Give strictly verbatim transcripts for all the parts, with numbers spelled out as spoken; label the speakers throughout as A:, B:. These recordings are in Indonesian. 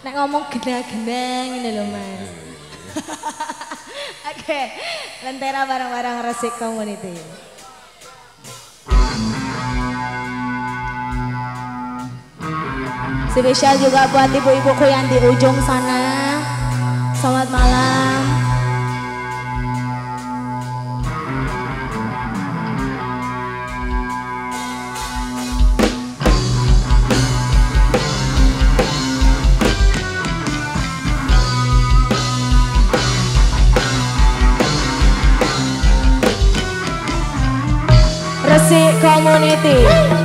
A: Nek ngomong genah-genah ini loh Mas. Oke, Lentera bareng-bareng Resik Community. Spesial juga buat ibu-ibuku yang di ujung sana. Selamat malam. Resik Community.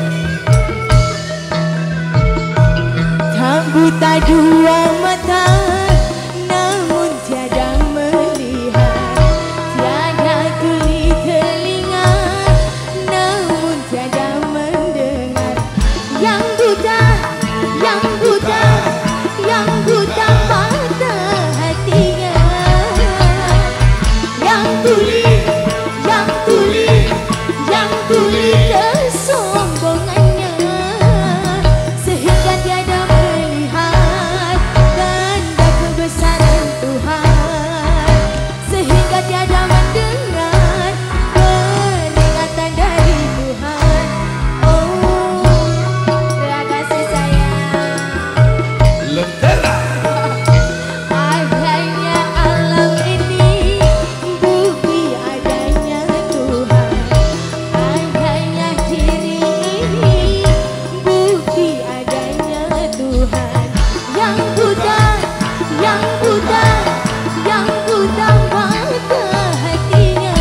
A: Tak buta dua mata, namun tiada melihat. Tiada tuli telinga, namun tiada mendengar. Yang buta, yang buta, yang buta mata hatinya. Yang tuli, yang tuli, yang tuli kesombongannya, sehingga tiada melihat tanda kebesaran Tuhan, sehingga tiada mendengar peringatan dari Tuhan. Oh, terima kasih sayang.
B: Lentera.
A: Adanya alam ini bukti adanya Tuhan. Adanya diri ini bukti adanya Tuhan. Yang buta, yang buta, yang buta mata hatinya.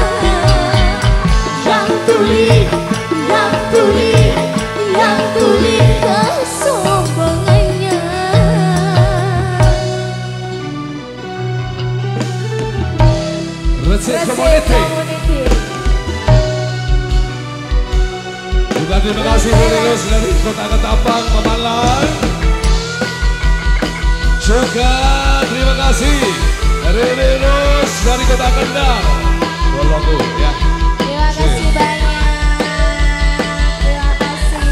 A: Yang tuli, yang tuli, yang tuli kesombongannya.
B: Resik Community. Juga terima kasih Boneros dari Kota Ketapang, Pemalang. Juga terima kasih dari Boneros dari Kota Kendal. Bolongku ya.
A: Terima kasih banyak. Terima kasih.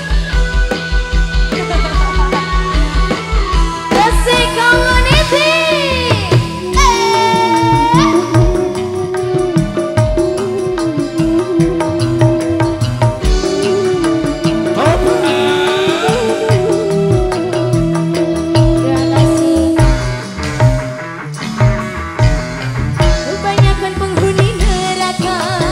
A: Resik Community. Terima kasih. Kebanyakan penghuni neraka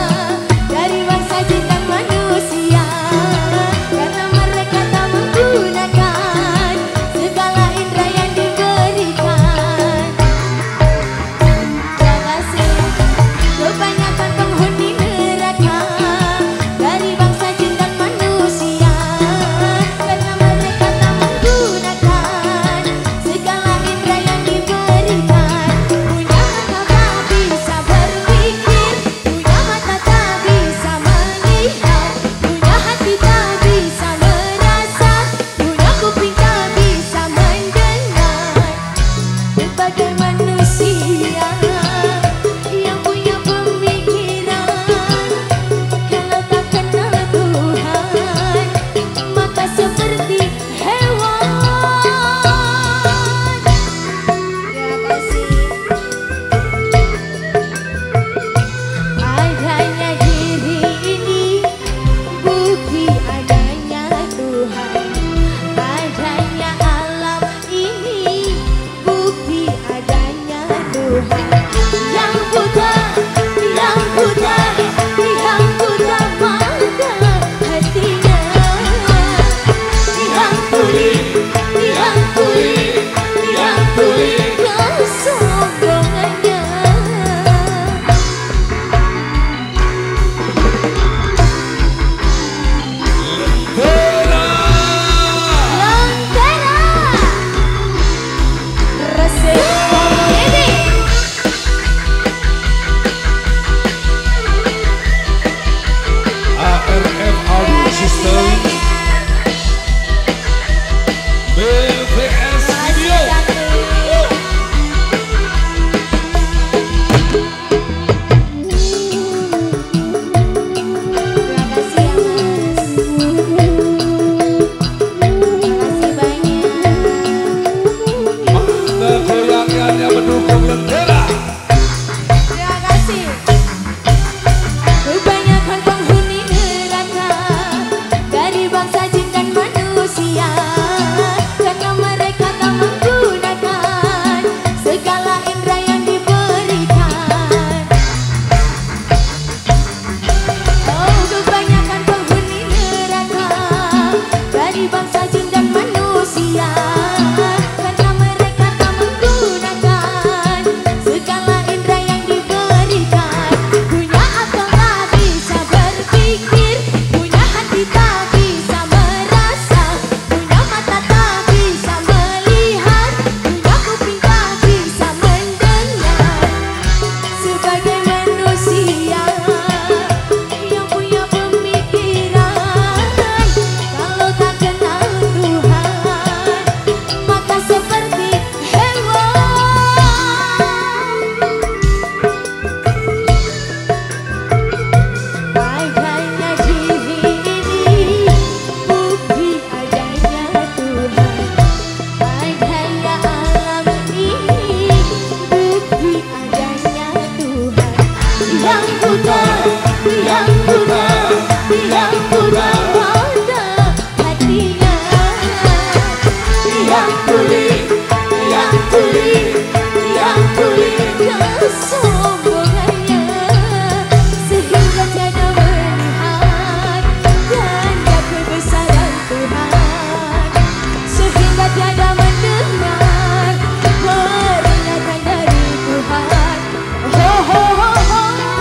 A: tuli, yang tuli, yang tuli kesombongannya sehingga tiada melihat tanda kebesaran Tuhan, sehingga tiada mendengar peringatan dari Tuhan. Ho ho ho ho.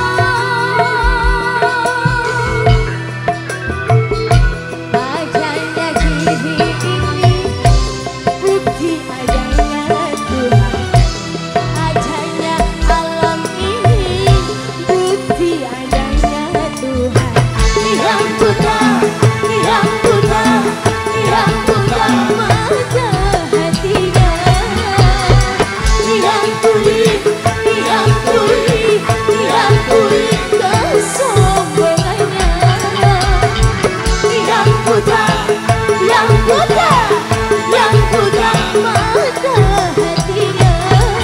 A: Wajahnya kini ini bukti adanya Tuhan, adanya alam ini bukti adanya Tuhan. Yang buta, yang buta, yang buta mata hatinya, yang tuli, yang tuli, yang tuli kesombongannya, yang buta, yang buta, yang buta mata hatinya,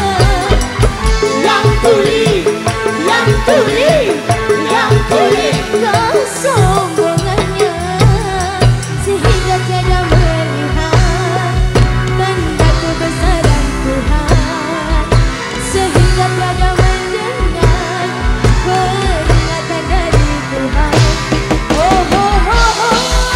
A: yang tuli, yang tuli, yang tuli kesombongannya sehingga tiada melihat tanda kebesaran Tuhan, sehingga tiada mendengar peringatan dari Tuhan. Oh, oh, oh, oh.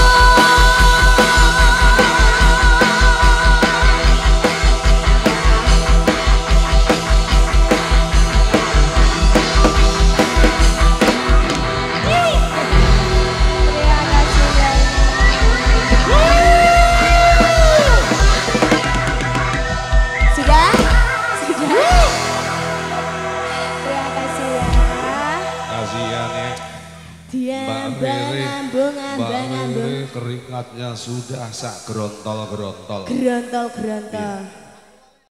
A: Terima kasih banyak. Sudah? Sudah? Terima kasih ya.
B: Kasihan ya.
A: Dia
B: Mbak Rere,
A: bunga
B: Mbak
A: bunga
B: Rere keringatnya sudah sak gerontol-gerontol.
A: gerontol gerontol.